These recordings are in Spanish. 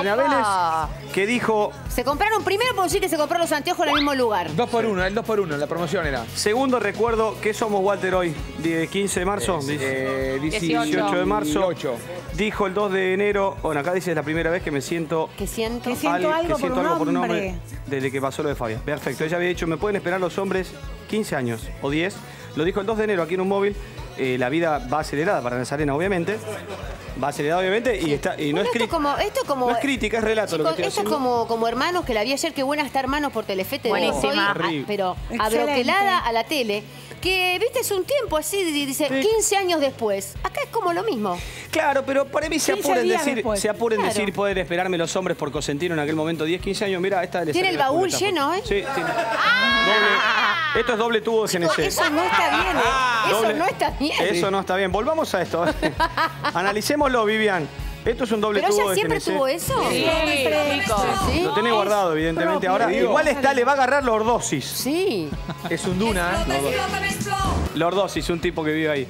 Karina Vélez, que dijo... Se compraron primero por decir que se compraron los anteojos en el mismo lugar. 2 por 1, el 2 por 1, la promoción era. Segundo recuerdo, ¿qué somos, Walter, hoy? 15 de marzo, 18 de marzo. 18. Dijo el 2 de enero, bueno, acá dice es la primera vez que me siento... Que siento algo por un hombre desde que pasó lo de Fabián. Perfecto, ella había dicho, me pueden esperar los hombres 15 años o 10. Lo dijo el 2 de enero aquí en un móvil. La vida va acelerada para Nazarena, obviamente. Va acelerada, obviamente, y, y no, es no es crítica, es relato. Chicos, lo que estoy esto haciendo. es como Hermanos, que la vi ayer, qué buena está Hermanos por Telefe. Buenísima. Pero abroquelada a la tele. Que, viste, es un tiempo así, dice, 15 años después. Acá es como lo mismo. Claro, pero para mí se apuren decir, poder esperarme los hombres por Cosentino en aquel momento, 10, 15 años. Mira, esta tiene el baúl lleno, ¿eh? Sí, tiene. Esto es doble tubo de GNC. Eso no está bien, ¿eh? Eso no está bien. Eso no está bien. Volvamos a esto. Analicémoslo, Vivian. Esto es un doble tubo de GNC. ¿Pero ella siempre tuvo eso? Sí. Lo tenés guardado, evidentemente. Ahora, igual le va a agarrar lordosis. Sí. Es un Duna, ¿eh? Lordosis, un tipo que vive ahí.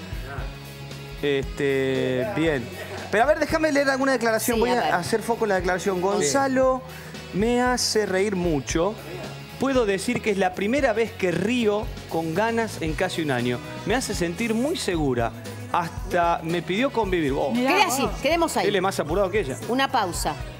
Bien. Pero a ver, déjame leer alguna declaración. Voy a hacer foco en la declaración. Gonzalo me hace reír mucho. Puedo decir que es la primera vez que río con ganas en casi un año. Me hace sentir muy segura. Hasta me pidió convivir. Quede así, quedemos ahí. Él es más apurado que ella. Una pausa.